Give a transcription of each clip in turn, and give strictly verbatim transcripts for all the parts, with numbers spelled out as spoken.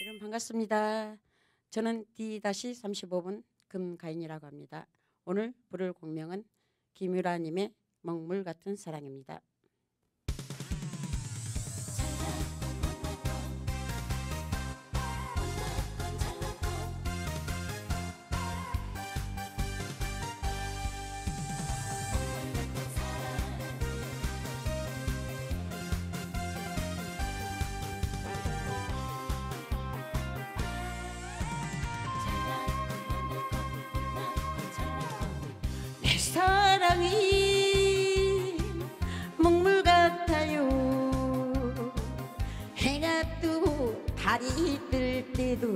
여러분 반갑습니다. 저는 디 삼십오 번 금가인이라고 합니다. 오늘 부를 공명은 김유라님의 먹물 같은 사랑입니다. 사랑이 먹물 같아요. 해가 뜨고 달이 뜰 때도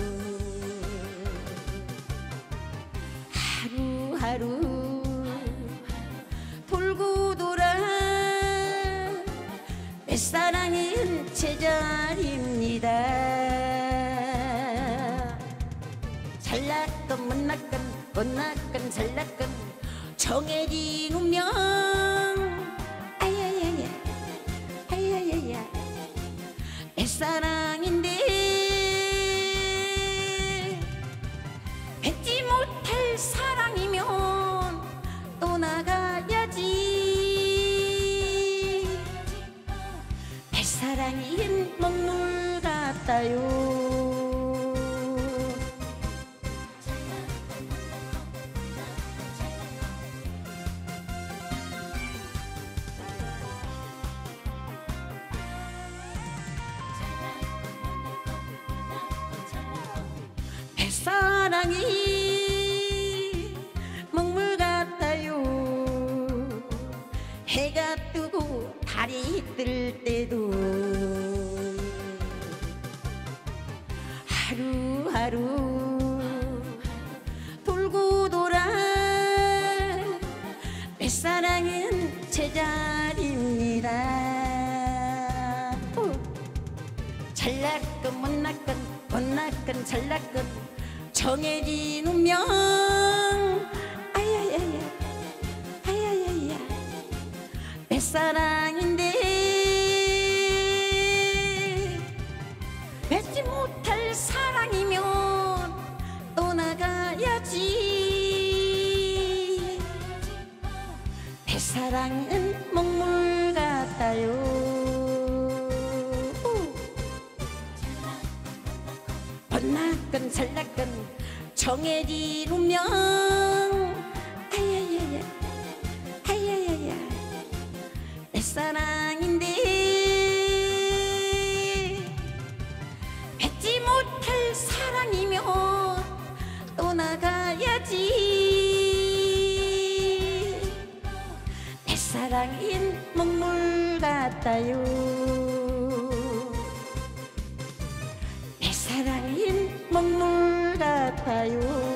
하루하루 돌고 돌아 내 사랑은 제자리입니다. 잘났건 못났건 못났건 잘났건 정해진 운명 아야야야 아야야야 내 사랑인데 뱉지 못할 사랑이면 떠나가야지. 내 사랑인 먹물 같아요. 사랑이 먹물 같아요. 해가 뜨고 달이 뜰 때도 하루하루 돌고 돌아 내 사랑은 제자리입니다. 잘났건 못났건 못났건 잘났건 정해진 운명 아야야야 아야야야 내 사랑인데 맺지 못할 사랑이면 떠나가야지. 내 사랑은 먹물 같아요. 못났건 잘났건 정해진 운명 아야야야 아야야야 내 사랑인데 뱉지 못할 사랑이면 떠나가야지. 내 사랑인 먹물 같아요. 사랑인 먹물 같아요.